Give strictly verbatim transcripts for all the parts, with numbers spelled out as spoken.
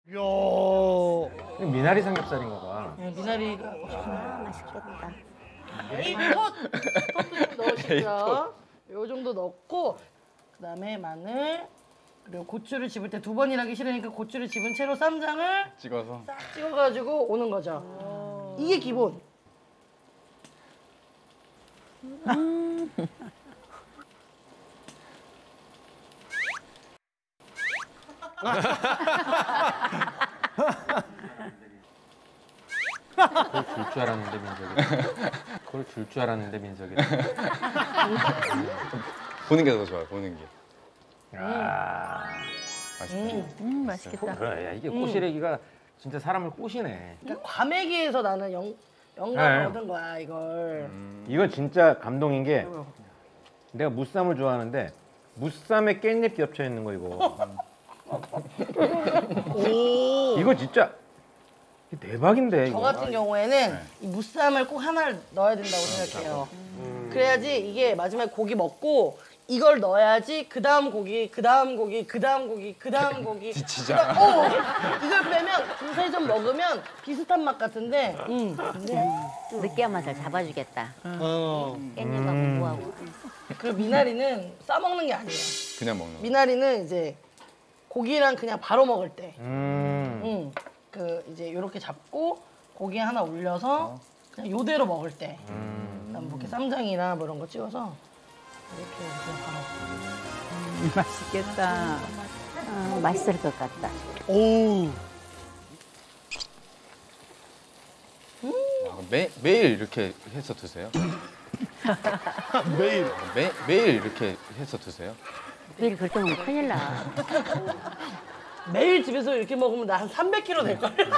이야. 미나리 삼겹살인가 봐. 네, 미나리가 아, 맛있겠다. 에이톳! 톳도 좀 넣으시고요. 요 정도 넣고 그다음에 마늘 그리고 고추를 집을 때 두 번 일하기 싫으니까 고추를 집은 채로 쌈장을 찍어서 싹 찍어가지고 오는 거죠. 이게 기본. 음. 그걸 줄 줄 알았는데 민석이. 그걸 줄 줄 알았는데 민석이. 보는 게 더 좋아요. 보는 게. 아, 맛있죠. 음. 음, 맛있겠다. 그래, 야, 이게 꼬시래기가 진짜 사람을 꼬시네. 그러니까 과메기에서 나는 영, 영감을 네. 얻은 거야 이걸. 이건 진짜 감동인 게 내가 무쌈을 좋아하는데 무쌈에 깻잎 겹쳐 있는 거 이거. 오. 이거 진짜 대박인데 저 이거. 같은 경우에는 이 무쌈을 꼭 하나를 넣어야 된다고 생각해요. 그래야지 이게 마지막에 고기 먹고 이걸 넣어야지 그 다음 고기, 그 다음 고기, 그 다음 고기, 그 다음 고기. 지치잖아. 그다음- 어, 이걸 빼면 두세 점 먹으면 비슷한 맛 같은데. 음. 근데 느끼한 맛을 잡아주겠다. 어. 깻잎하고 음. 무하고. 그 미나리는 싸 먹는 게 아니에요. 그냥 먹는 거. 미나리는 이제 고기랑 그냥 바로 먹을 때. 음. 음. 그 이제 요렇게 잡고 고기 하나 올려서 그냥 요대로 먹을 때. 음. 그다음 뭐 이렇게 쌈장이나 뭐 이런 거 찍어서 이렇게 그냥 바로. 음, 맛있겠다. 어, 맛있을 것 같다. 오. 아, 매, 매일 이렇게 해서 드세요? 매일. 매, 매일 이렇게 해서 드세요? 매일 그렇게 먹으면 큰일 나. 매일 집에서 이렇게 먹으면 나 한 삼백 킬로그램 될걸?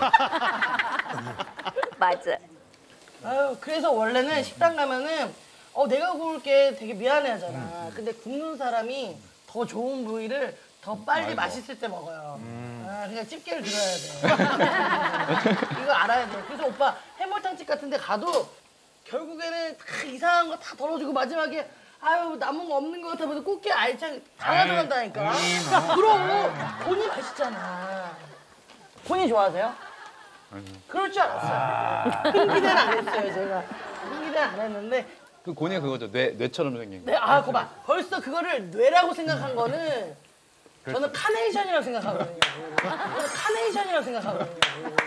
맞아. 아유, 그래서 원래는 식당 가면은 어 내가 구울게 되게 미안해 하잖아. 근데 굽는 사람이 더 좋은 부위를 더 빨리 아이고. 맛있을 때 먹어요. 아, 그냥 집게를 들어야 돼. 이거 알아야 돼. 그래서 오빠 해물탕집 같은 데 가도 결국에는 다 이상한 거 다 덜어주고 마지막에 아유 남은 거 없는 거 같아서 꽃게 알짱 다 가져간다니까. 그럼 본이 맛있잖아. 본이 좋아하세요? 그럴 줄 알았어요. 흥기대는 안 했어요 제가. 흥기대는 안 했는데 그 곤이 그거죠. 뇌, 뇌처럼 생긴 거. 네, 아, 그거 봐. 벌써 그거를 뇌라고 생각한 거는 저는 카네이션이라고 생각하거든요. 저는 카네이션이라고 생각하거든요.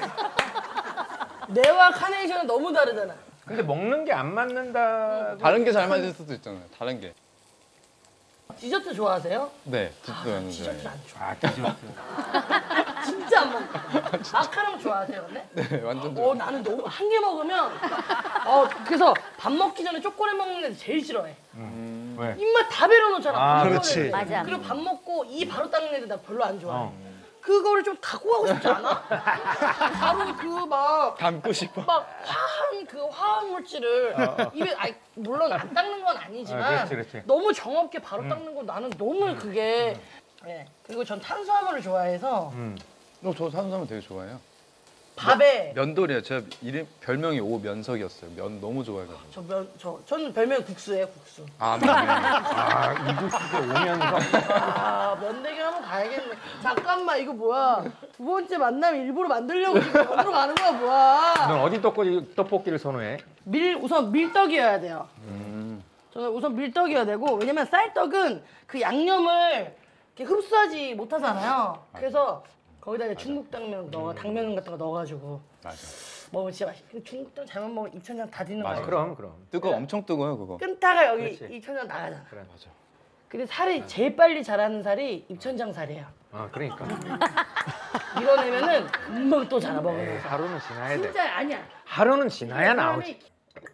뇌와 카네이션은 너무 다르잖아. 근데 먹는 게 안 맞는다. 다른 게 잘 맞을 수도 있잖아요. 다른 게. 디저트 좋아하세요? 네. 디저트 아, 완전 디저트 좋아해요. 안 좋아. 아, 디저트. 진짜 안 먹어. 마카롱 좋아하세요, 근데? 네, 완전 어, 좋아해요. 나는 너무 한 개 먹으면 어, 그래서 밥 먹기 전에 초콜릿 먹는 애 제일 싫어해. 왜? 입맛 다 배려놓잖아. 아, 밥 그렇지. 먹는 애들. 맞아. 그리고 밥 먹고 이 바로 닦는 애들 나 별로 안 좋아해. 어. 그거를 좀 갖고 가고 싶지 않아? 바로 그 막 담고 싶어. 막 화한 그 화학 물질을 입에 아니, 물론 안 닦는 건 아니지만 아, 그렇지, 그렇지. 너무 정없게 바로 닦는 건 나는 너무 그게 네. 그리고 전 탄수화물을 좋아해서 음. 어, 저 탄수화물 되게 좋아해요. 밥에 면돌이에요. 제가 이름 별명이 오면석이었어요. 면 너무 좋아해가지고. 저 면 저 저는 별명 국수예요 국수. 아, 면. 아, 이국수에 오면서. 아 면대기 한번 가야겠네. 잠깐만 이거 뭐야? 두 번째 만남 일부러 만들려고 지금 어디로 가는 거야 뭐야? 넌 어디 떡볶이, 떡볶이를 선호해? 밀 우선 밀떡이어야 돼요. 음. 저는 우선 밀떡이어야 되고 왜냐면 쌀떡은 그 양념을 이렇게 흡수하지 못하잖아요. 그래서 거기다 이제 중국 당면 넣어 당면 같은 거 넣어가지고 맞아. 먹으면 진짜 맛있어. 근데 중국당 잘못 먹으면 입천장 다 뒤는 맞아. 거야. 그럼, 그럼. 뜨거 엄청 뜨거워요, 그거. 끈다가 여기 그렇지. 입천장 나가잖아. 그래. 맞아. 근데 살이 제일 빨리 자라는 살이 입천장 살이에요. 아, 그러니까. 밀어내면은 금방 또 자라 에이, 먹으면서. 하루는 지나야 돼. 진짜 아니야. 하루는 지나야 나오지. 사람이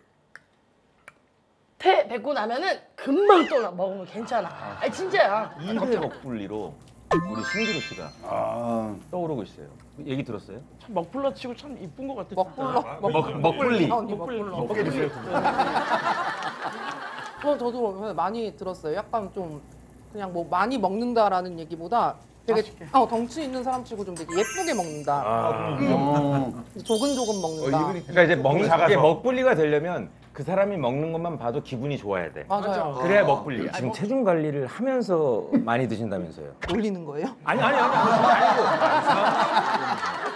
태 뱉고 나면은 금방 또 먹으면 괜찮아. 아니 진짜야. 이회 먹불리로 우리 신기루 씨가 아. 떠오르고 있어요. 얘기 들었어요? 참 먹불러 치고 참 이쁜 것 같아. 먹불러. 먹, 먹불리. 먹불러. 먹게 주세요. 어, 저도 많이 들었어요. 약간 좀 그냥 뭐 많이 먹는다라는 얘기보다 되게 어, 덩치 있는 사람치고 좀 되게 예쁘게 먹는다. 어. 조근조근 먹는다. 그러니까 이제 먹는 게 먹불리가 되려면 그 사람이 먹는 것만 봐도 기분이 좋아야 돼. 맞아요. 그래야 먹불리야. 지금 체중 관리를 하면서 많이 드신다면서요? 올리는 거예요? 아니 아니 아니 아니 아니고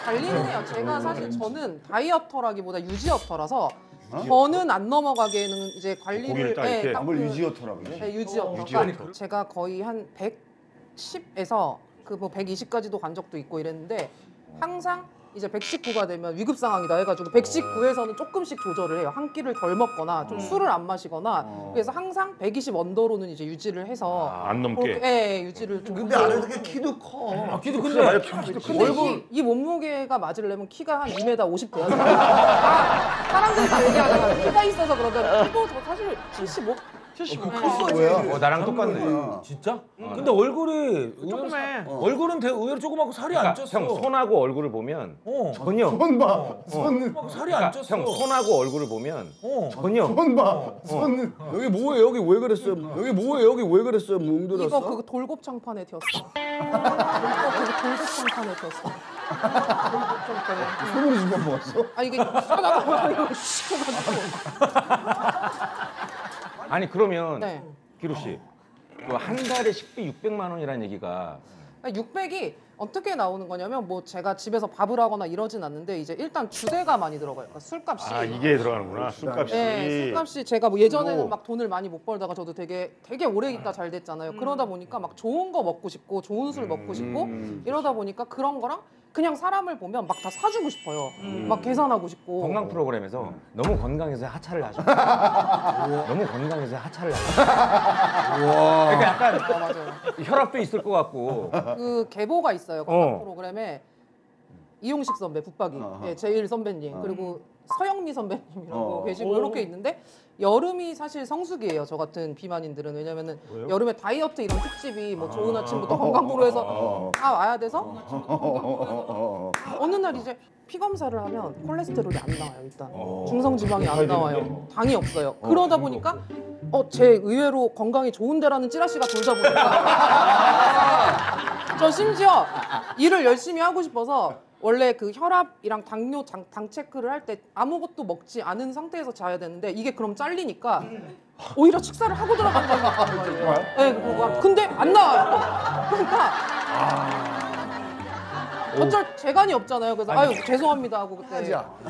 관리는 해요. 제가 사실 저는 다이어터라기보다 유지어터라서 저는 안 넘어가게는 이제 관리를 고기를 딱 이렇게. 딱 아, 뭘 그- 유지어터라고요? 네, 유지어터. 유지어터. 제가 거의 한 백십에서 그 뭐 백이십까지도 간 적도 있고 이랬는데 항상 이제 백십구가 되면 위급 상황이다 해가지고 백십구에서는 조금씩 조절을 해요. 한 끼를 덜 먹거나 좀 술을 안 마시거나 그래서 항상 백이십 언더로는 이제 유지를 해서 아, 안 넘게. 그렇게, 예, 유지를 좀. 근데 안 해도 그 키도 커. 아, 키도 큰데. 근데 이, 이 몸무게가 맞으려면 키가 한 이 미터 오십 돼야 돼. 아, 사람들이 다 얘기하잖아. 키가 있어서 그러더라. 키도 저 사실 칠십오? 칠십오. 뭐야? 어, 나랑 똑같네. 진짜? 근데 얼굴이 의외로 사- 얼굴은 되게 의외로 조그맣고 살이 안 그러니까 쪘어. 형 손하고 얼굴을 보면 어. 전혀. 손 봐. 손. 막 살이 안 쪘어. 형 손하고 얼굴을 보면 어. 전혀. 손 봐. 손. 여기 뭐예요? 여기 왜 그랬어요? 여기 뭐예요? 여기 왜 그랬어요? 뭉들었어? 이거 그 돌곱창판에 튀었어. 이거 그 돌곱창판에 튀었어. 돌곱창판에. 손으로 집어 먹었어? 아 이게 하다가 이거 씹어가지고. 아니 그러면 네. 기루 씨, 그 한 달에 식비 육백만 원이라는 얘기가 육백이 어떻게 나오는 거냐면 뭐 제가 집에서 밥을 하거나 이러진 않는데 이제 일단 주대가 많이 들어가요. 그러니까 술값이. 아 이게 들어가는구나 술값이. 네, 술값이 제가 뭐 예전에는 막 돈을 많이 못 벌다가 저도 되게 되게 오래 있다 잘 됐잖아요. 그러다 보니까 막 좋은 거 먹고 싶고 좋은 술 먹고 싶고 이러다 보니까 그런 거랑 그냥 사람을 보면 막 다 사주고 싶어요. 막 계산하고 싶고. 건강 프로그램에서 너무 건강해서 하차를 하셔. 너무 건강해서 하차를 하셔. 그러니까 약간 아, 맞아요. 혈압도 있을 것 같고. 그 계보가 있어요. 건강 어. 프로그램에 이용식 선배, 붙박이, 어허. 예, 제일 선배님 그리고 서영미 선배님이라고 어. 계시고 이렇게 있는데 여름이 사실 성수기예요. 저 같은 비만인들은 왜냐면은 여름에 다이어트 이런 특집이 뭐 좋은 아침부터 건강 프로에서 다 와야 돼서 어느 날 이제 피 검사를 하면 콜레스테롤이 안 나와요. 일단 중성 지방이 안 나와요. 당이 없어요. 그러다 보니까 어, 제 의외로 건강이 좋은데라는 찌라시가 돌다 보니까 저 심지어 일을 열심히 하고 싶어서 원래 그 혈압이랑 당뇨 장, 당 체크를 할 때 아무것도 먹지 않은 상태에서 자야 되는데 이게 그럼 잘리니까 오히려 식사를 하고 들어간다는 거예요. 네, 그거. 근데 안 나와요. 그러니까 어쩔 재간이 없잖아요. 그래서 아유 죄송합니다 하고 그때.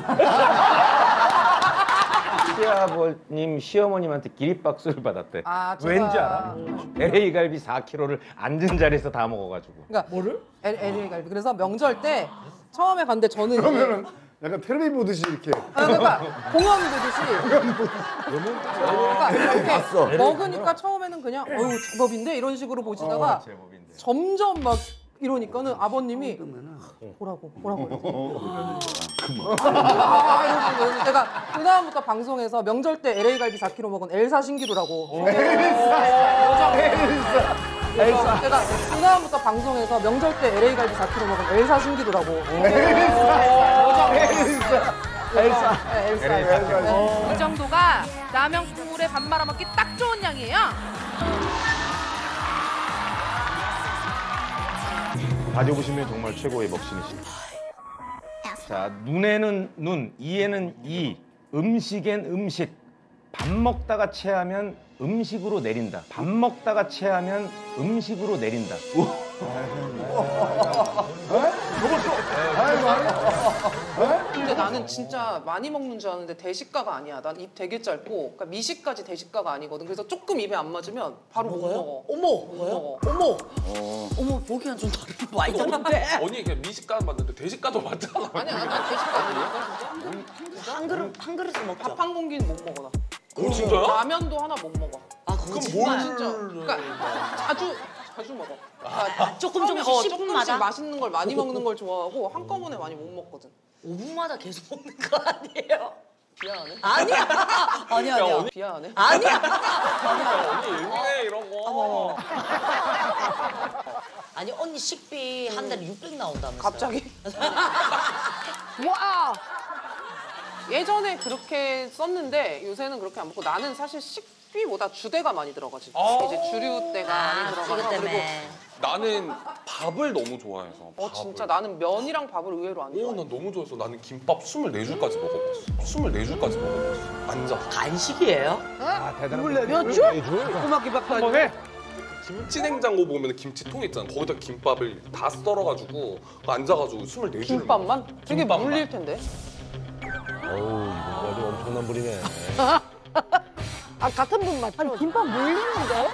시아버님 시어머님한테 기립박수를 받았대. 아, 제가- 왠지 알아? 엘에이 갈비 사 킬로그램을 앉은 자리에서 다 먹어가지고. 그러니까 뭐를? 엘에이 갈비. 그래서 명절 때 처음에 갔는데 저는 그러면은 약간 텔레비 보듯이 이렇게. 아, 그러니까 공연 보듯이. 그러니까 이렇게 먹으니까 처음에는 그냥 어유 제법인데 이런 식으로 보시다가 제법인데. 점점 막 이러니까는 아버님이 보라고 보라고 아, 이러면서 제가 그 다음부터 방송에서 명절 때 엘에이 갈비 사 킬로그램 먹은 엘사 신기루라고. 엘사. 엘사. 제가 그 다음부터 방송에서 명절 때 엘에이 갈비 사 킬로그램 먹은 엘사 신기루라고. 엘사. 엘사. 엘사. 엘사. 이 정도가 라면 국물에 밥 말아 먹기 딱 좋은 양이에요. 가져보시면 정말 최고의 먹신이십니다. 자, 눈에는 눈, 이에는 이, 음식엔 음식. 밥 먹다가 체하면 음식으로 내린다. 밥 먹다가 체하면 음식으로 내린다. 근데 나는 진짜 많이 먹는 줄 아는데 대식가가 아니야. 난 입 되게 짧고, 그러니까 미식까지 대식가가 아니거든. 그래서 조금 입에 안 맞으면 바로 못 먹어. 어머, 못 먹어. 어머, 어머, 보기엔 좀 다른 많이 다른데. 언니 그냥 미식가는 맞는데 대식가도 맞잖아. 아니, 아니, 난 대식가 아니야. 진짜? 한 그릇 한 그릇을 먹자. 밥 한 공기는 못 먹어, 나. 어, 진짜요? 라면도 하나 못 먹어. 아, 그럼 뭘 진짜. 그러니까 자주 자주 먹어. 그러니까 조금 처음에, 조금씩 어, 십 조금씩 분마다? 맛있는 걸 많이 먹는 걸 좋아하고 한꺼번에 많이 못 먹거든. 오 분마다 계속 먹는 거 아니에요? 미안하네. 아니야. 아니야, 아니야. 미안하네. 아니야. 언니 예민해 이런 거. 아니 언니 식비 한 달에 육백 나온다면서요? 갑자기? 와! 예전에 그렇게 썼는데 요새는 그렇게 안 먹고 나는 사실 식비보다 주대가 많이 들어가지. 이제 주류대가 아, 많이 그거 들어가서 그리고 때문에. 나는 밥을 너무 좋아해서. 어 진짜 나는 면이랑 밥을 의외로 안 오, 좋아해. 난 너무 좋아해서 나는 김밥 스물네 줄까지 먹어봤어. 스물네 줄까지 먹어봤어. 앉아. 간식이에요? 아, 대단한 몇 줄? 꼬마 기박도 한 번에 김치 냉장고 보면 김치통 있잖아. 거기다 김밥을 다 썰어가지고 앉아가지고 스물네 줄. 김밥만? 되게 김밥만. 물릴 텐데. 어우 이거 아주 엄청난 분이네. 아 같은 분 맞죠? 아니 김밥 물리는데?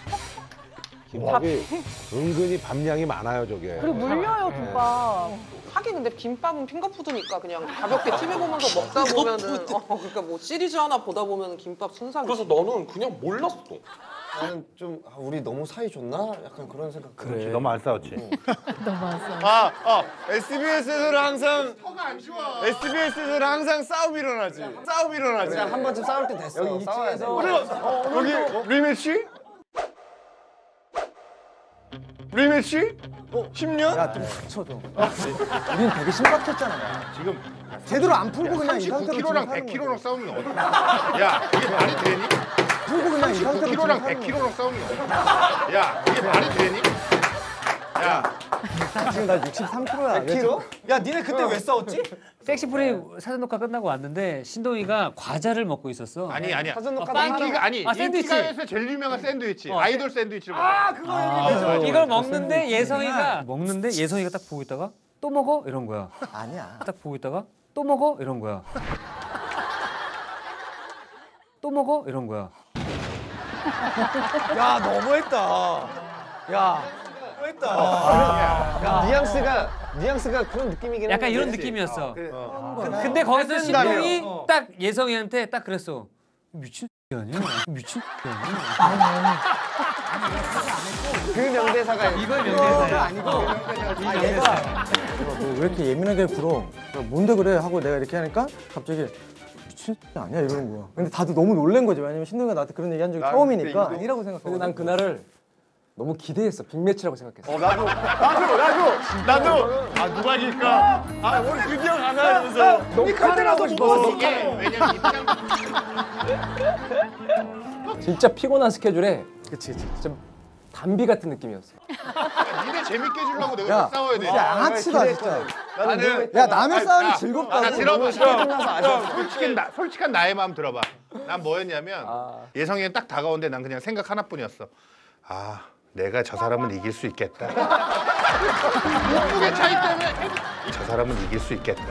김밥이 은근히 밥량이 많아요 저게. 그리고 물려요 김밥. 하긴 근데 김밥은 핑거푸드니까 그냥 가볍게 티비 보면서 먹다 보면은 어, 그러니까 뭐 시리즈 하나 보다 보면 김밥 순삭이. 그래서 나는 그냥 몰랐어. 나는 좀 아, 우리 너무 사이 좋나? 약간 그런 생각. 그렇지 너무 안 싸웠지. 아, 아, 에스비에스에서는 항상 에스비에스에서는 항상 싸움 일어나지. 싸움 일어나지. 그냥 한 번쯤 싸울 때 됐어. 여기 싸워야 돼. 여기 리매치? 리매치? 어, 십 년? 야, 좀 닥쳐도. 우린 되게 심각했잖아. 지금 제대로 안 풀고 그냥 이 상태로 삼십구 킬로랑 백 킬로랑 싸우는 거 어떡해? 야, 이게 말이 되니? 풀고 그냥 이 상태로 삼십구 킬로랑 백 킬로랑 싸우는 거 어떡해? 야, 이게 말이 되니? 야, 지금 나 육십삼 킬로야. 백 킬로? 야, 니네 그때 왜 싸웠지? 섹시프리 사전 녹화 끝나고 왔는데 신동이가 과자를 먹고 있었어. 아니 아니야. 사전 녹화 인기가 아니 아, 샌드위치. 인기가에서 제일 유명한 샌드위치. 어, 아이돌 샌드위치를 먹어. 아, 그거 아, 이걸 먹는데 예성이가 먹는데 예성이가 딱 보고 있다가 또 먹어 이런 거야. 아니야. 딱 보고 있다가 또 먹어 이런 거야. 또 먹어 이런 거야. 야, 너무했다. 야, 너무했다. 야, 뉘앙스가 뉘앙스가 그런 느낌이긴 약간 한데. 이런 느낌이었어. 그래. 그- 근데 거기서 신동이 딱 예성이한테 딱 그랬어. 미친 X 아니야? 미친 X 아니야? 그 명대사가 이걸 명대사야. 아니고. 아, 얘가 너 왜 이렇게 예민하게 굴어? 야, 뭔데 그래? 하고 내가 이렇게 하니까 갑자기 미친 X 아니야 이러는 거야. 근데 다들 너무 놀란 거지. 왜냐면 신동이가 나한테 그런 얘기 한 적이 처음이니까 아니라고 생각하고. 근데 난 그날을 너무 기대했어. 빅매치라고 생각했어. 어, 나도 나도 나도 나도 아 누가 이길까? 아 오늘 드디어 가나 이러면서 너무 클 때라서 못 봤어. 이게 왜냐면 입장 진짜 피곤한 스케줄에 그치, 그치. 진짜 담비 같은 느낌이었어. 니네 재밌게 해주려고 내가 야, 싸워야 돼. 진짜 양아치다 진짜. 나는 야 남의 싸움이 야, 즐겁다고. 아, 들어봐. 끝나서 아쉬웠어. 솔직한 나, 솔직한 나의 마음 들어봐. 난 뭐였냐면 예성이는 딱 다가오는데 난 그냥 생각 하나뿐이었어. 아 내가 저 사람은 이길 수 있겠다. 몸무게 차이 때문에 저 사람은 이길 수 있겠다.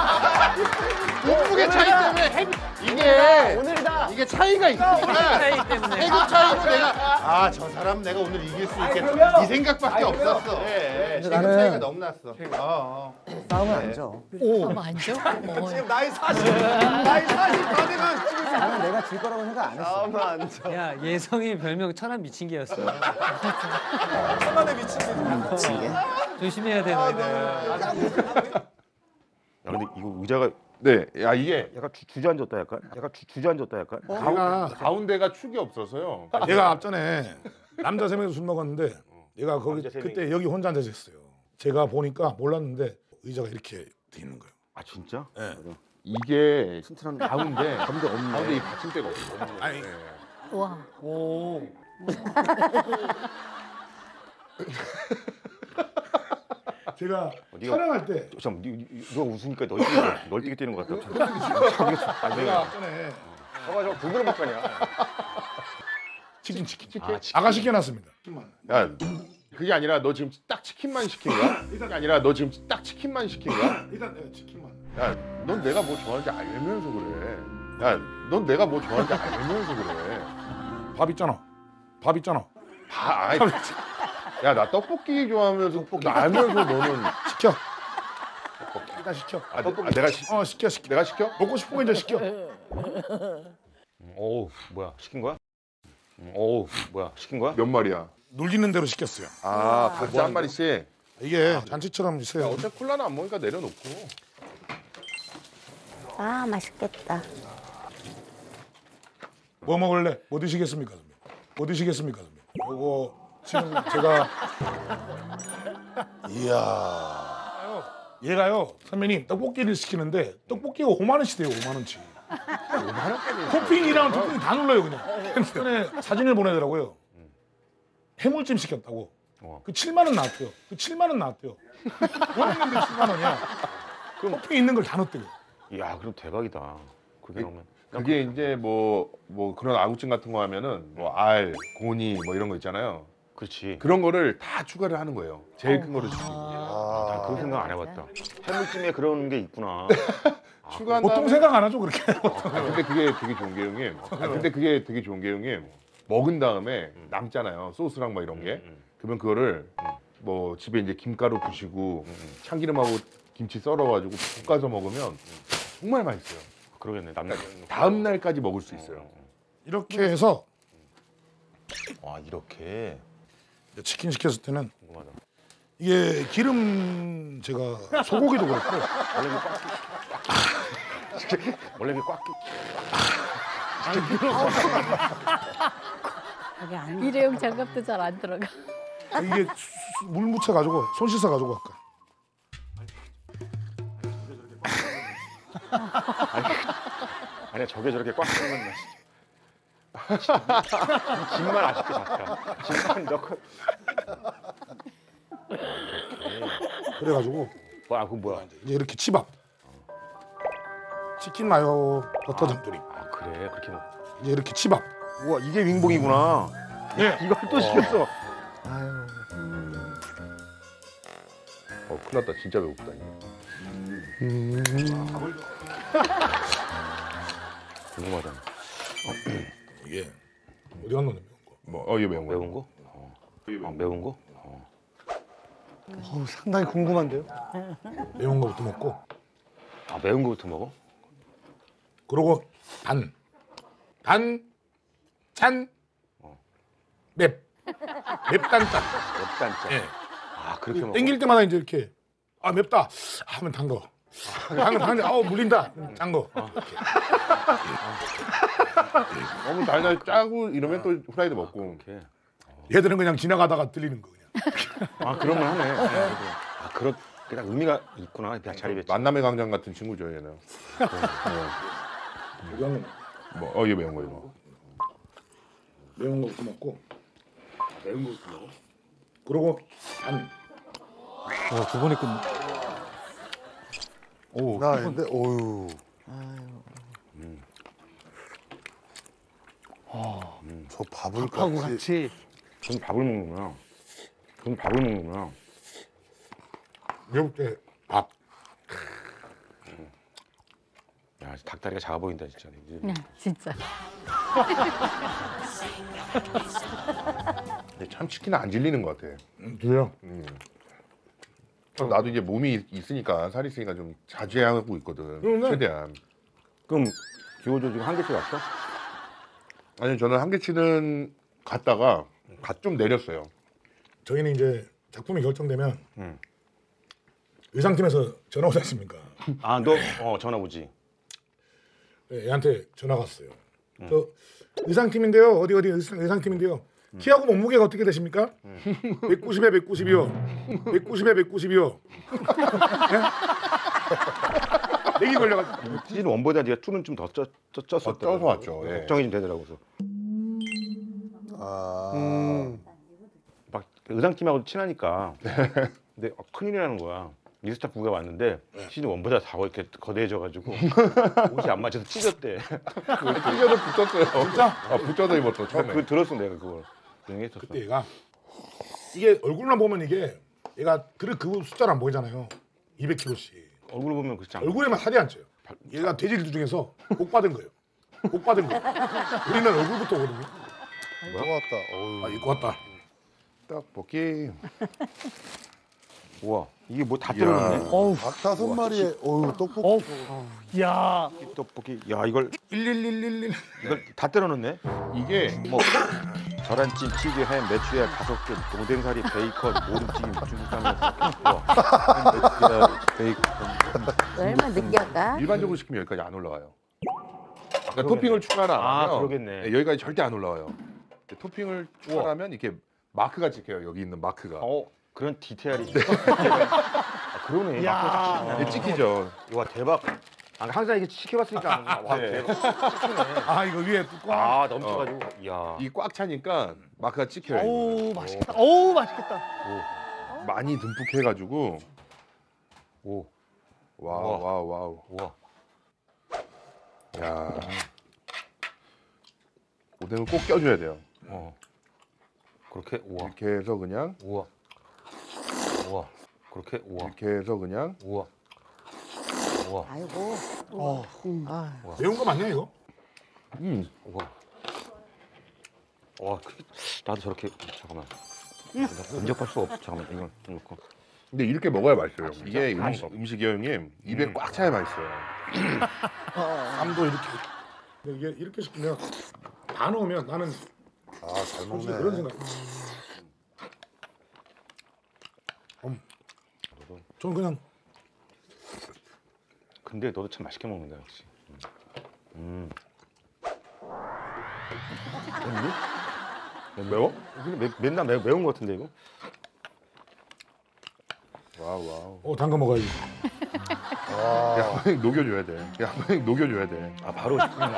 몸무게 차이 때문에 해, 이게 오늘이다. 이게 차이가 있으니까 차이 때문에. 해급 차이로 내가 아 저 사람 내가 오늘 이길 수 있겠다. 이 생각밖에 없었어. 네, 해급 나는- 차이가 너무 났어. 어, 어. 싸움은 안 져. 안 줘? 지금 나이 사십, 나이 사십 다 돼가 나는 내가 질 거라고 생각 안 했어. 싸움은 안 져. 야 예성이 별명 천안 미친 개였어. 천만에 미친 게. 조심해야 돼 너희들. 야 근데 이거 의자가 네, 야 이게 약간 주, 주저앉았다 약간, 약간 주, 주저앉았다 약간. 얘가 가운데가 축이 없어서요. 얘가 앞전에 남자 세 명이서 술 먹었는데 얘가 거기 그때 여기 혼자 앉아 있었어요. 제가 보니까 몰랐는데 의자가 이렇게 돼 있는 거예요. 아 진짜? 네. 이게 가운데 가운데 없네. 가운데 이 받침대가 없어. 아니. 와. 오. 제가 네가- 촬영할 때 잠깐 누가 웃으니까 널뛰게 널뛰게 뛰는 것 같다. 아, 내가 내가 앞전에 저거 저거 불그릇 먹자냐. 치킨 치킨 치킨 아, 치킨. 아까 시켜놨습니다. 야, 그게 아니라 너 지금 딱 치킨만 시킨 거야? 그게 아니라 너 지금 딱 치킨만 시킨 거야? 일단 내가 치킨만. 야, 넌 내가 뭐 좋아하는지 알면서 그래. 야, 넌 내가 뭐 좋아하는지 알면서 그래. 밥 있잖아. 밥 있잖아. 봐, 아이, 야, 나 떡볶이 좋아하면서 떡볶이 알면서 너는 시켜. 일단 시켜. 아, 내- 아, 내가 시, 어 시켜 시켜. 내가 시켜? 먹고 싶은 거 이제 시켜. 어우 뭐야 시킨 거야? 어우 뭐야 시킨 거야? 몇 마리야? 눌리는 대로 시켰어요. 아, 각자 한 마리씩. 이게 잔치처럼 있어요. 어차피 콜라는 안 먹으니까 내려놓고. 아 맛있겠다. 뭐 먹을래? 뭐 드시겠습니까, 선배? 뭐 드시겠습니까, 선배? 요거 지금 제가 이야 얘가요 선배님 떡볶이를 시키는데 떡볶이가 오만 원씩 돼요. 오만 원치. 토핑이랑 토핑 다 눌러요 그냥. 전에 사진을 보내더라고요. 해물찜 시켰다고. 그 칠만 원 나왔대요. 그 칠만 원 나왔대요. 원했는데 칠만 원이야. 토핑 있는 걸 다 넣었대요. 야 그럼 대박이다. 그게 나오면. 그게 이제 뭐 뭐 그런 아구찜 같은 거 하면은 뭐 알, 고니 뭐 이런 거 있잖아요. 그렇지. 그런 거를 다 추가를 하는 거예요. 제일 큰 거를 추가해요. 아, 나 그런 생각 안 해봤다. 해물찜에 그런 게 있구나. 추가한 보통 다음에- 생각 안 하죠 그렇게. 아, 근데 그게 되게 좋은 게 형님. 아, 근데 그게 되게 좋은 게 형님. 먹은 다음에 남잖아요. 소스랑 막 이런 게. 그러면 그거를 뭐 집에 이제 김가루 부시고 참기름하고 김치 썰어가지고 볶아서 먹으면 정말 맛있어요. 그러겠네. 남날 다음 날까지 먹을 수 있어요. 이렇게 해서 와 이렇게 치킨 시켰을 때는 궁금하다. 이게 기름 제가 소고기도 그렇고 원래 이게 꽉. 일회용 장갑도 잘 안 들어가. 이게 수- 물 묻혀 가지고 손 씻어 가지고 갈까. 아니야 저게 저렇게 꽉 차는 맛이. 김만 아쉽게 작다. 김만 넣고. 그래가지고 와 그거 뭐야? 이제 이렇게 치밥. 치킨 마요 버터 dam조림. 아 그래 그렇게 먹. 이제 이렇게 치밥. 우와 이게 윙봉이구나. 예. 이걸 또 시켰어. 아유. 어 큰일 났다. 진짜 배고프다. 음. 궁금하다. 이게 어디 갔노? 뭐, 어, 이게 매운 거. 매운 거? 어. 아, 매운 거? 어. 어우, 상당히 궁금한데요? 매운 거부터 먹고. 아 매운 거부터 먹어? 그러고 단, 단, 찬, 맵, 맵단짠. 맵단짠. 예. 아 그렇게 먹어? 땡길 때마다 이제 이렇게 아 맵다 하면 단 거. 단, 단, 아우 물린다. 단 거. 너무 달달 짜고 이러면 또 후라이드 먹고. 얘들은 그냥 지나가다가 들리는 거 그냥. 아 그런 걸 하네. 아 그런 그냥 의미가 있구나. 그냥 자리 배치. 만남의 광장 같은 친구죠 얘는. 이거는 뭐, 어, 이게 매운 거 이거. 매운 거부터 먹고. 매운 거부터 먹어. 그러고 단. 와, 두 번에 끝내. 오. 나 근데 어유. 음. 아, 저 밥을 밥하고 같이. 같이. 전 밥을 먹는구나. 전 밥을 먹는구나. 매울 때 밥. 야 닭다리가 작아 보인다 진짜. 네, 진짜. 근데 참 치킨은 안 질리는 것 같아. 그래요? 음. 나도 이제 몸이 있으니까 살이 있으니까 좀 자제하고 있거든. 그러네. 최대한. 그럼 기호조 지금 한 개씩 왔어? 아니 저는 한계치는 갔다가 갓 좀 내렸어요. 저희는 이제 작품이 결정되면 응. 의상팀에서 전화 오지 않습니까? 아 너 어 전화 오지. 네, 얘한테 전화가 왔어요. 저 의상팀인데요. 어디 어디 의상, 의상팀인데요. 키하고 몸무게가 어떻게 되십니까? 백구십에 백구십이요. 백구십에 백구십이요. 내기 걸려가지고. 시즌 원보다 네가 투는 좀 더 쪘었어. 쪄서 왔죠. 예. 걱정이 좀 되더라고. 그래서. 아. 음. 막 의상팀하고 친하니까. 근데 어, 큰일이라는 거야. 미스터 부가 왔는데 시즌 원보다 다 이렇게 거대해져가지고 옷이 안 맞아서 찢었대. 찢어도 붙었어요. 진짜? 아, 붙여서 입었어 처음에. 그 들었어 내가 그걸. 했었어. 그때 얘가 이게 얼굴만 보면 이게 얘가 그래 그 숫자를 안 보이잖아요. 이백 킬로그램씩. 얼굴 보면 그렇지 않아. 얼굴에만 살이 안 쪄요. 얘가 돼지들 중에서 복 받은 거예요. 복 받은 거. 우리는 얼굴부터 오거든요. 이거 왔다. 어우. 아 이거 왔다. 떡볶이. 우와 이게 뭐 다 때려놨네. 어우. 닭 다섯 마리에 어우 떡볶이. 야. 떡볶이. 야 이걸 일일일일일. 이걸 다 때려놨네. 이게 뭐 계란찜, 치즈, 햄, 메추리알 다섯 개, 동댕사리, 베이컨, 모름튀김, 중국탕면. 베이컨. 얼마 늦게 할까? 일반적으로 시키면 여기까지 안 올라와요. 그러니까 토핑을 추가를 안 아, 하면 그러겠네. 네, 여기까지 절대 안 올라와요. 근데 토핑을 추가하면 이렇게 마크가 찍혀요. 여기 있는 마크가. 어 그런 디테일이. 아, 그러네. 야. 마크가 네, 찍히죠. 와 대박. 아, 항상 이게 시켜봤으니까 와 네. 대박. 찍히네. 아 이거 위에 뚜껑. 아 넘쳐가지고. 이야. 이 꽉 차니까 마크가 찍혀요. 어우, 맛있겠다. 어우, 맛있겠다. 오. 많이 듬뿍해가지고. 오. 와우 와우 와우. 우와. 야. 오뎅을 꼭 껴줘야 돼요. 어. 그렇게 우와. 이렇게 해서 그냥 우와. 우와. 그렇게 우와. 이렇게 해서 그냥 우와. 우와. 아이고. 어. 음. 아. 매운 거 맞냐 이거? 음. 우와. 와, 그- 나도 저렇게 잠깐만. 음. 나 범접할 수가 없어. 잠깐만 이걸 좀 놓고. 근데 이렇게 먹어야 맛있어요. 아, 진짜? 이게 아, 음식, 음식이 형님 입에 음. 꽉 차야 맛있어요. 쌈도 이렇게 이게 이렇게 시키면 다 넣으면 나는 아잘 솔직히 먹네. 그런 생각. 음. 저는 그냥 근데 너도 참 맛있게 먹는다 역시. 음. 맵니? 매워? 근데 매, 맨날 매, 매운 거 같은데 이거? 와우 와우. 어 담가 먹어야지. 야, 한 번씩 녹여줘야 돼. 야, 한 번씩 녹여줘야 돼. 아 바로.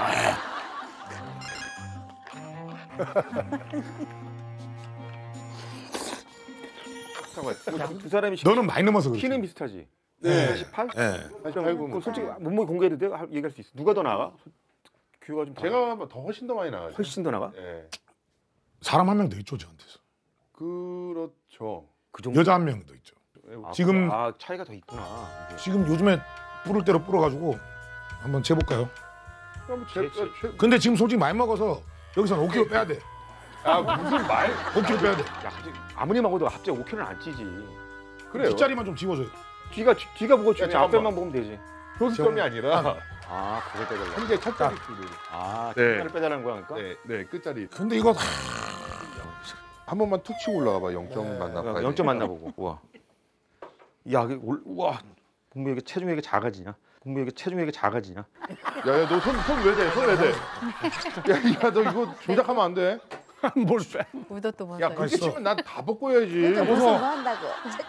잠깐만. 두 사람이 너는 많이 넘어서 그래. 키는 비슷하지? 네. 사십팔? 네. 그럼 솔직히 몸무게 공개해도 돼? 할- 얘기할 수 있어. 누가 더 나가? 규가 좀 제가 더 훨씬 더 많이 나가죠. 훨씬 더 나가? 예. 사람 한 명 더 있죠 저한테서. 그렇죠. 그 정도. 여자 한 명 더 있죠. 아, 지금 아 차이가 더 있구나. 이게. 지금 요즘에 뿌를 대로 뿌려가지고 한번 재볼까요? 그럼 제, 제, 근데 지금 솔직히 많이 먹어서 여기서는 오 킬로그램 빼야 돼. 아 무슨 말? 오 킬로그램 빼야 돼. 야, 갑자기 아무리 먹어도 갑자기 오 킬로그램은 안 찌지. 그래요. 뒷자리만 좀 집어줘요. 뒤가 뒤- 뒤가 무거워. 아니, 앞에만 한번. 먹으면 되지. 효수점이 아니라 아, 그걸 빼달라. 현재 첫 자리 줄을. 아, 네. 뒷자리를 빼달라는 거야, 그러니까? 네, 네 끝자리. 근데 이거 한 번만 툭 치고 올라가봐. 영 점 만나. 야, 영 점 만나보고. 우와. 야, 이게 올, 우와. 공부 이게 체중이 이게 작아지냐? 공부 이게 체중이 이게 작아지냐? 야야 너 손 손 왜 대? 손 왜 대? 야야 너 이거 조작하면 안 돼. 뭘 빼? 우도또 벗어. 야 그렇게 치면 난 다 벗고 해야지. 그러니까 벗어 한다고.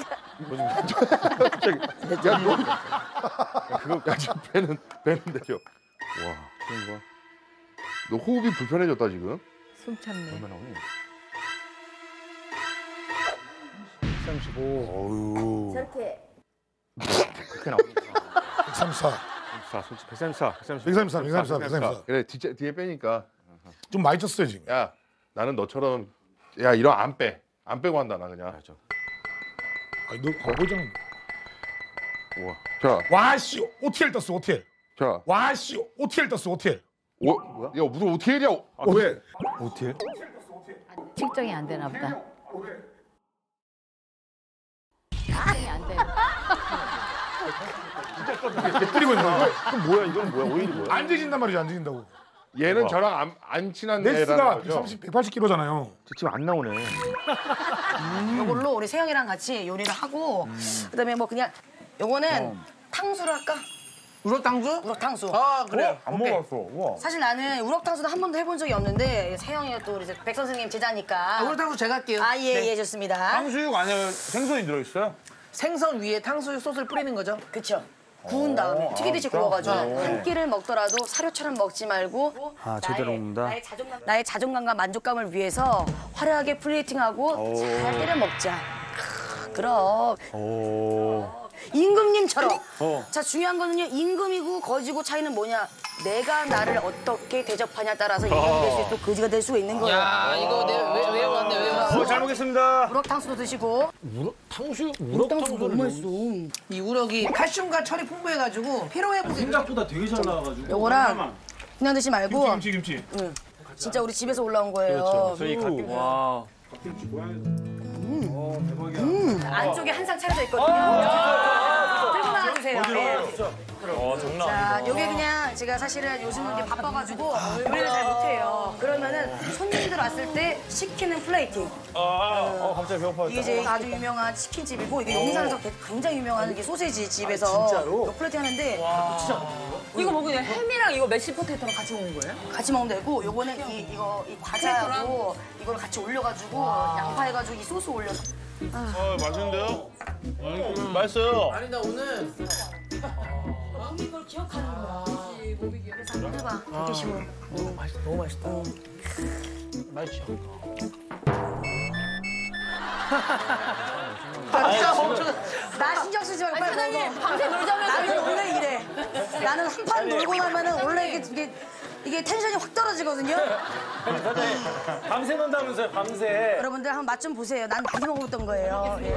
야 너. 야, 그거 야 지금 배는 배는 내려. 와, 그런 거야. 너 호흡이 불편해졌다 지금. 숨 참네. 얼마나 오니? 삼십오. 어유. 저렇게. 그렇게 나오니? 백삼십사. 백삼십사, 솔직히 백삼십사, 백삼십사. 백삼십사, 백삼십사, 백삼십사. 그래 뒤, 뒤에 빼니까. 좀 많이 쪘어요 지금. 야 나는 너처럼 야 이런 안 빼. 안 빼고 한다 나 그냥. 맞아. 아니 너 거보장. 우와. 자, 와씨 오티엘 떴어 오티엘. 자, 와씨 오티엘 떴어 오티엘. 오, 야 무슨 오티엘이야? 아, 왜? 오티엘? 측정이 안 되나 보다. 측정이 안 돼. 때리고 있는 거야. 그럼 뭐야, 이건 뭐야? 오일이 뭐야? 안 뒤진단 말이지 안 뒤진다고. 얘는 저랑 안, 안 친한 애라는 네스가 거죠. 백삼십, 백팔십 킬로그램잖아요. 지금 안 나오네. 이걸로 우리 세영이랑 같이 요리를 하고 그다음에 뭐 그냥 요거는 탕수를 할까? 우럭탕수? 우럭탕수. 아 그래요. 안 오케이. 먹었어. 우와. 사실 나는 우럭탕수도 한 번도 해본 적이 없는데 세영이가 또 우리 백 선생님 제자니까. 아, 우럭탕수 제가 할게요. 아, 예, 네. 예, 좋습니다. 탕수육 안에 생선이 들어있어요? 생선 위에 탕수육 소스를 뿌리는 거죠? 그쵸. 구운 다음에 튀기듯이 구워가지고 네. 한 끼를 먹더라도 사료처럼 먹지 말고 아, 제대로 나의, 먹는다? 나의, 자존감, 나의 자존감과 만족감을 위해서 화려하게 플레이팅하고 잘 때려 먹자. 크, 그럼 오. 임금님처럼. 어. 자, 중요한 거는요. 임금이고 거지고 차이는 뭐냐. 내가 나를 어떻게 대접하냐에 따라서 임금이 될 수 있고 거지가 될 수가 있는 거예요. 야 이거 내 왜, 외워왔네 외워왔어. 어, 잘 먹겠습니다. 우럭탕수도 드시고. 우럭 탕수육? 우럭탕수 너무 맛있어. 이 우럭이 칼슘과 철이 풍부해가지고 피로 회복에 생각보다 되게 잘 나와가지고. 요거랑 그냥 드시지 말고. 김치 김치. 응. 진짜 우리 집에서 올라온 거예요. 그렇죠. 저희 갓김. 와. 음, 안쪽에 한 상 차려져 있거든요. 들고 나와주세요. 예. 어, 장난 자, 아니다. 요게 그냥 제가 사실은 요즘 이렇게 바빠가지고 요리를 잘 못해요. 그러면은 손님들 왔을 때 시키는 플레이팅. 아, 어, 갑자기 배고파졌다. 이게 이제 아주 유명한 치킨집이고 이게 용산에서 굉장히 유명한 이게 소세지 집에서 요 플레이팅 하는데 진짜 이거 뭐 그냥 햄이랑 이거 메시 포테이토랑 같이 먹는 거예요? 같이 먹으면 되고 요거는 이 이거 이 과자하고 이걸 같이 올려가지고 양파 해가지고 이 소스 올려서. 어 맛있는데요? 음, 맛있어요. 아니 나 오늘 이걸 기억하는 거야. 그래서 한번 해봐. 이렇게 식으로. 너무 맛있다 너무 맛있다. 맛있죠. 진짜 멈춰. 나 신경 쓰지 말고 빨리 먹어. 밤새 놀자면서 나는 원래 이래. 나는 한 판 놀고 나면은 원래 이게, 이게 이게 텐션이 확 떨어지거든요. 사장님 밤새 논다면서요, 밤새. 여러분들 한번 맛 좀 보세요. 난 많이 먹었던 거예요. 예.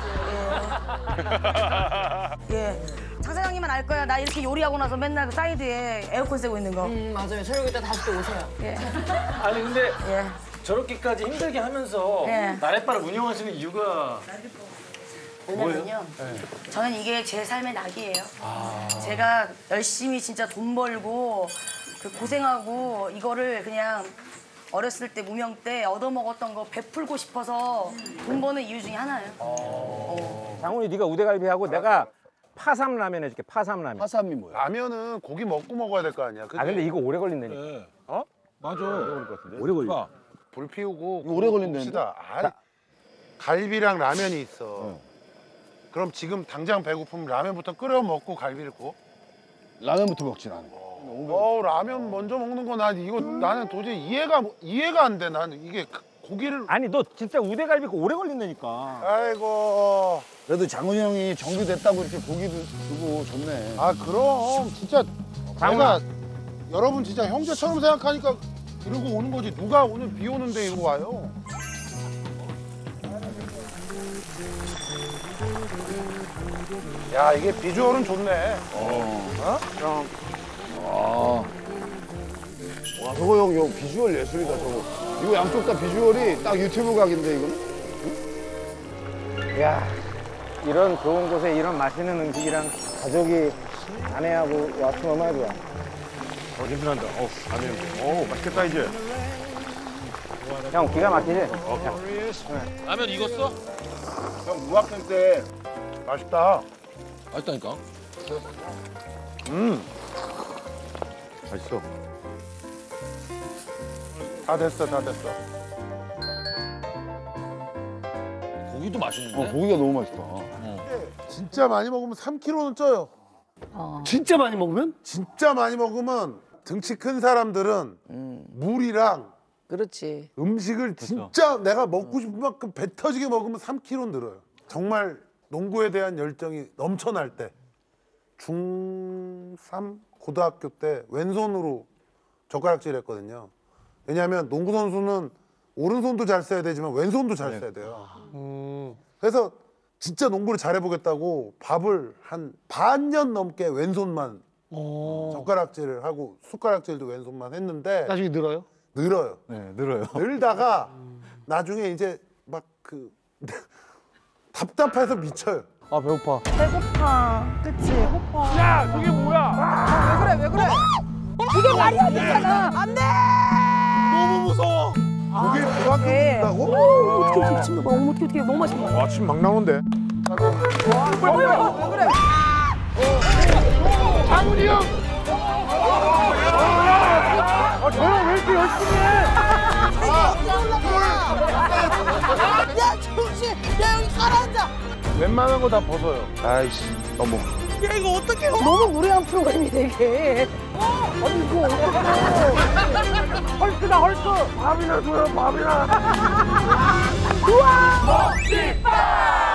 예. 예. 장 사장님은 알 거야. 나 이렇게 요리하고 나서 맨날 그 사이드에 에어컨 쐬고 있는 거. 음, 맞아요. 새벽 이따 다시 또 오세요. 예. 아니 근데 예. 저렇게까지 힘들게 하면서 예. 나래바를 운영하시는 이유가 왜냐면요. 네. 저는 이게 제 삶의 낙이에요. 아. 제가 열심히 진짜 돈 벌고 그 고생하고 이거를 그냥 어렸을 때 무명 때 얻어먹었던 거 베풀고 싶어서 돈 버는 이유 중에 하나예요. 어. 장훈이 네가 우대갈비하고 내가 파삼 라면 해줄게. 파삼 라면. 파삼이 뭐야? 라면은 고기 먹고 먹어야 될 거 아니야. 그치? 아 근데 이거 오래 걸린다니까. 네. 어? 맞아. 오래 걸릴 것 같은데. 오래 걸려. 불 피우고 오래 걸린다는데? 봅시다. 아, 갈비랑 라면이 있어. 그럼 지금 당장 배고프면 라면부터 끓여 먹고 갈비를 구워? 라면부터 먹지 나는. 어 라면 먼저 먹는 거 난 이거 나는 도저히 이해가 이해가 안 돼. 나는 이게 고기를 아니 너 진짜 우대갈비 오래 걸린다니까. 아이고. 그래도 장훈이 형이 정비됐다고 이렇게 고기도 주고 좋네. 아 그럼 진짜 내가 여러분 진짜 형제처럼 생각하니까 이러고 오는 거지. 누가 오늘 비 오는데 이러고 와요. 야 이게 비주얼은 좋네. 어. 어? 형. 와. 와 저거 형, 형 비주얼 예술이다 저거. 이거 양쪽 다 비주얼이 딱 유튜브 각인데 이거는? 야 이런 좋은 곳에 이런 맛있는 음식이랑 가족이 아내하고 왔으면 얼마나 좋아. 어 냄새난다. 어 라면. 오 맛있겠다 이제. 형 기가 막히지? 어. 라면 익었어? 형 무학생 때 맛있다. 맛있다니까. 음. 맛있어. 다 됐어, 다 됐어. 고기도 맛있는데. 어 고기가 너무 맛있다. 진짜 많이 먹으면 삼 킬로그램는 쪄요. 어. 진짜 많이 먹으면? 진짜 많이 먹으면 등치 큰 사람들은 물이랑 그렇지. 음식을 진짜 내가 먹고 싶은 만큼 배 터지게 먹으면 삼 킬로그램 늘어요. 정말 농구에 대한 열정이 넘쳐날 때 중삼 고등학교 때 왼손으로 젓가락질 했거든요. 왜냐하면 농구 선수는 오른손도 잘 써야 되지만 왼손도 잘 써야 돼요. 그래서 진짜 농구를 잘해보겠다고 밥을 한 반년 넘게 왼손만 젓가락질을 하고 숟가락질도 왼손만 했는데 나중에 늘어요? 늘어요. 네 늘어요. 늘다가 나중에 이제 막 그 답답해서 미쳐요. 아 배고파. 배고파. 그치? 배고파. 야 저게 뭐야? 왜 그래 왜 그래? 이게 말이 안 되잖아. 안 돼! 너무 무서워. 그게 그만큼 된다고? 어떻게 이렇게 미친 거 봐. 어떻게 어떻게 너무 맛있네. 아침 막 나오는데. 왜 그래? 장훈이 형! 아 저형 왜 이렇게 열심히 해? 야 정신! 야 여기 가라앉아! 웬만한 거 다 벗어요. 아이씨 너무. 야 이거 어떡해? 너무 무례한 프로그램이네 이게. 아니 이거 어떡해? 헐크다 헐크. 밥이나 줘요 밥이나. 우와! 먹지마!